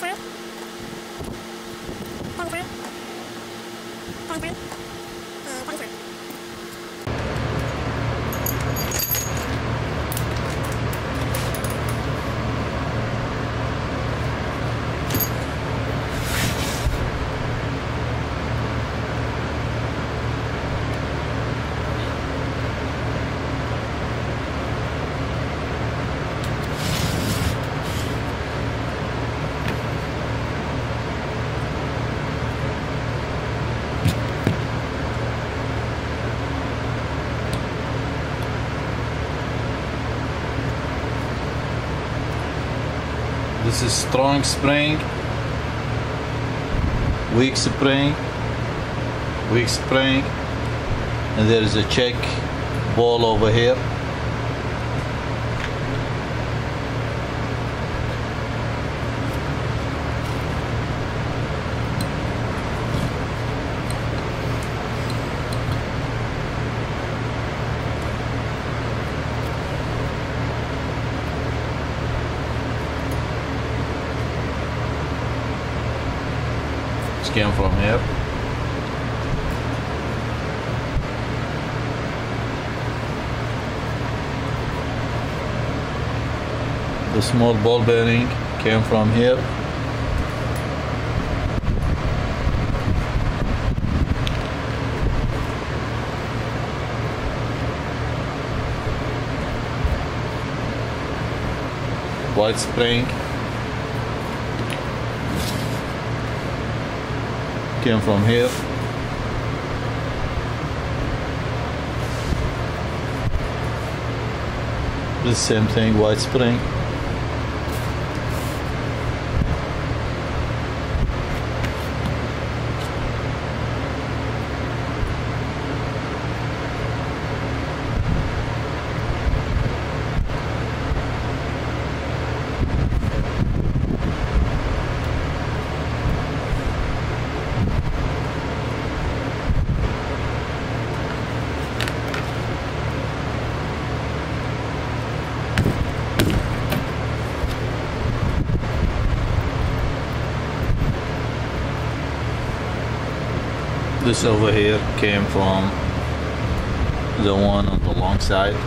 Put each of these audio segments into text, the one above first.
This is strong spring, weak spring, and there is a check ball over here. Came from here. The small ball bearing came from here. White spring came from here. The same thing, white spring. This over here came from the one on the long side.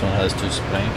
This one has 2 springs.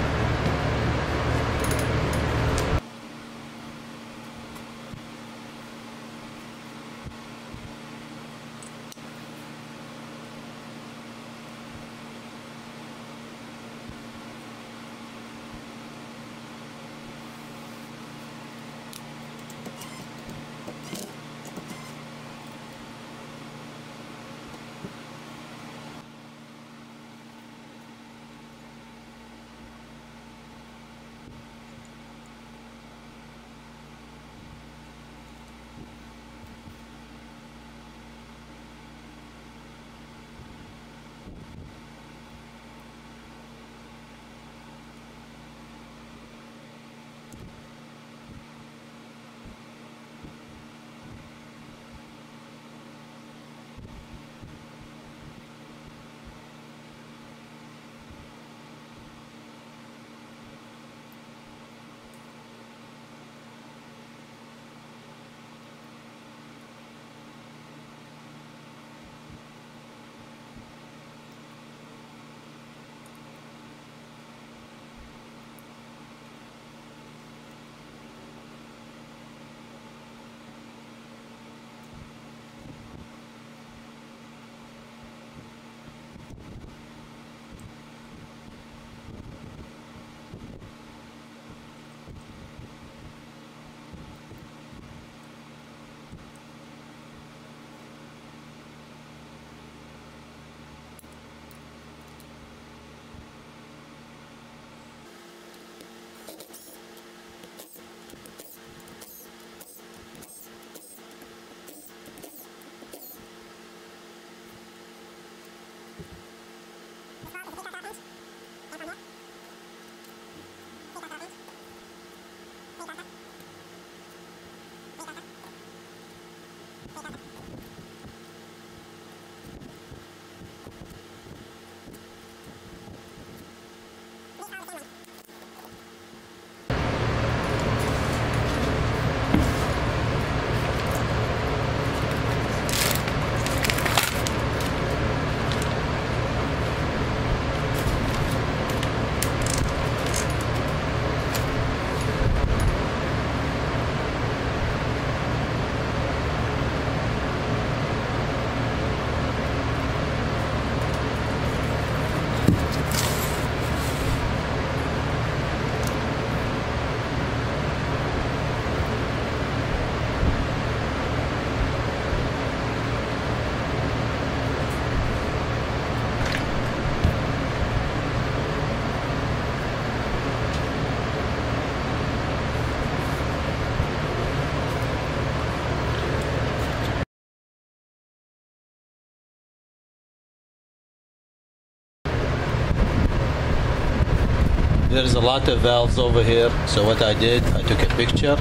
There's a lot of valves over here, so what I did, I took a picture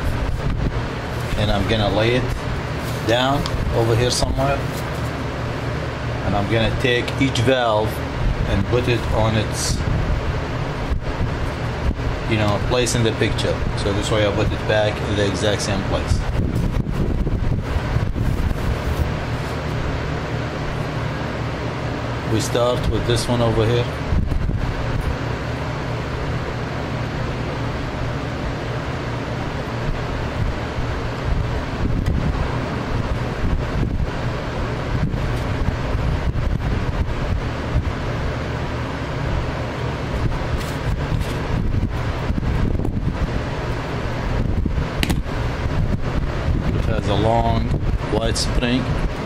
and I'm gonna lay it down over here somewhere, and I'm gonna take each valve and put it on its place in the picture, so this way I put it back in the exact same place. We start with this one over here. Has a long wide spring.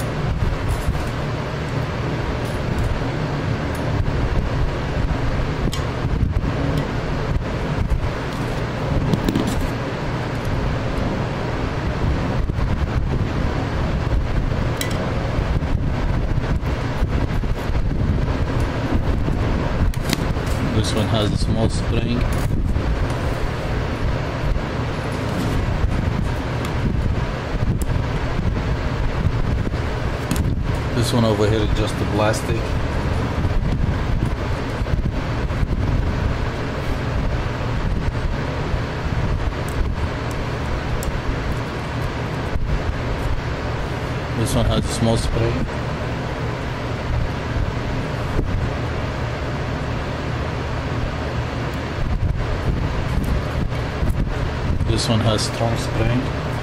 This one has a small spring. This one over here is just the plastic. This one has a small spring. This one has strong spring.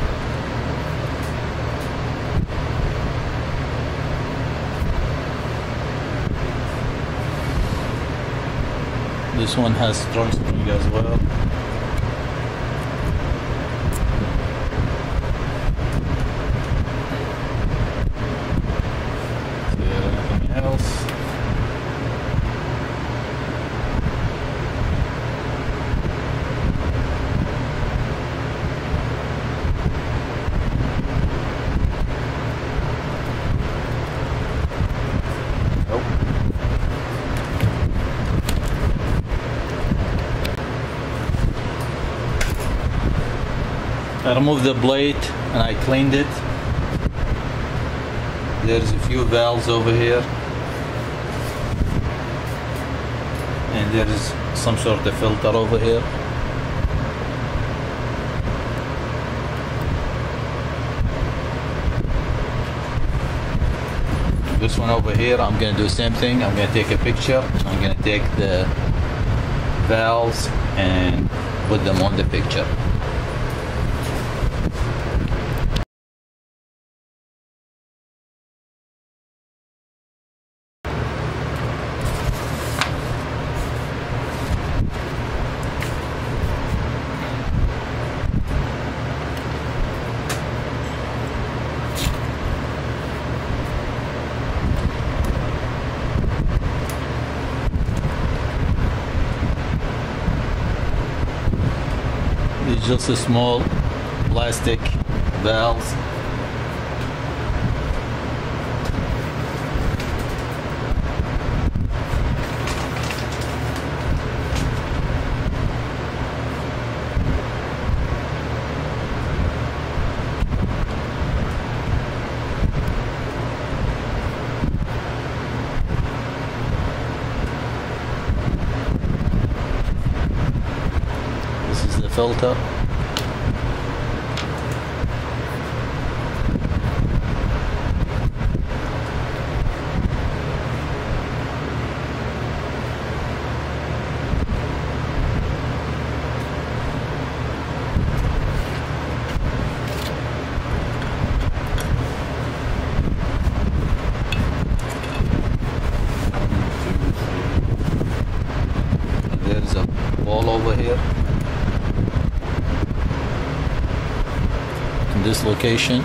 This one has strong spring as well. Is there anything else? I removed the blade and I cleaned it. There's a few valves over here, and there is some sort of filter over here. This one over here, I'm gonna do the same thing. I'm gonna take a picture. I'm gonna take the valves and put them on the picture. It's just a small plastic valves. This is the filter. There's a ball over here in this location.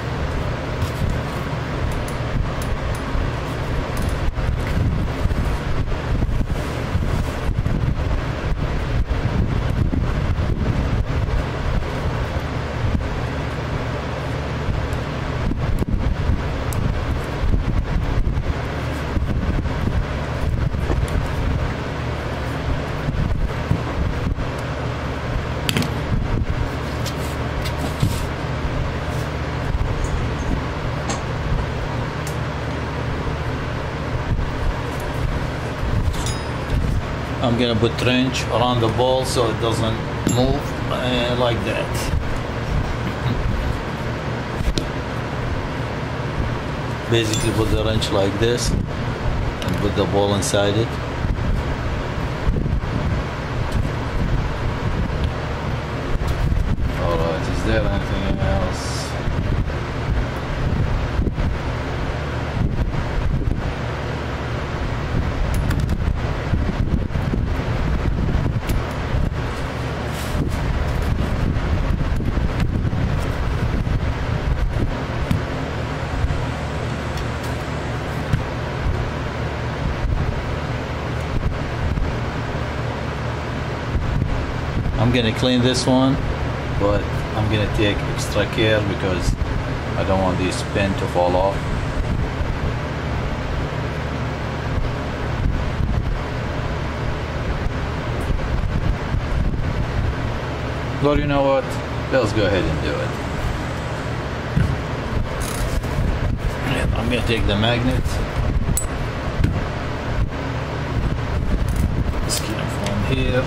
I'm gonna put trench around the ball so it doesn't move like that. Basically put the wrench like this and put the ball inside it. Alright, is there anything else? I'm gonna clean this one, but I'm gonna take extra care because I don't want this pin to fall off. But you know what? Let's go ahead and do it. Yeah, I'm gonna take the magnet. Just get it from here.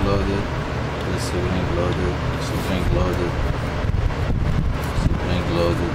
loaded. This spring loaded. Spring loaded. Spring loaded.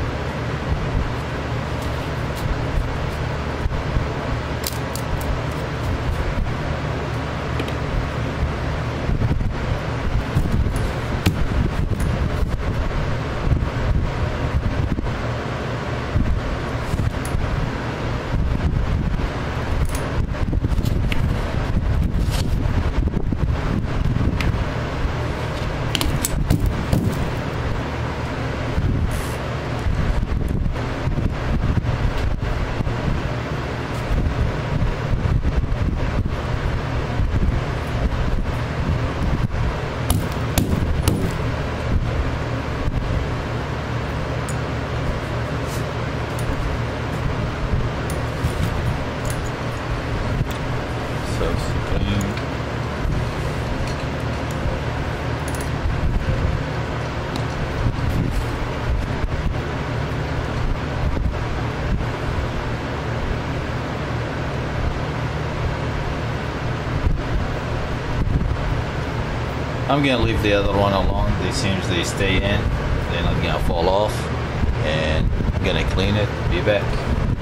I'm gonna leave the other one alone. These seams, they stay in, they're not gonna fall off, and I'm gonna clean it, be back.